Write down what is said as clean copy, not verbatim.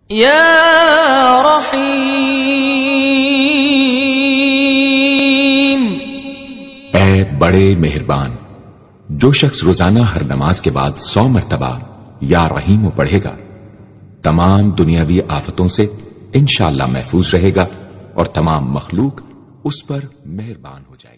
या रहीम, ऐ बड़े मेहरबान। जो शख्स रोजाना हर नमाज के बाद 100 मरतबा या रहीम पढ़ेगा, तमाम दुनियावी आफतों से इंशाअल्लाह महफूज रहेगा और तमाम मखलूक उस पर मेहरबान हो जाएगी।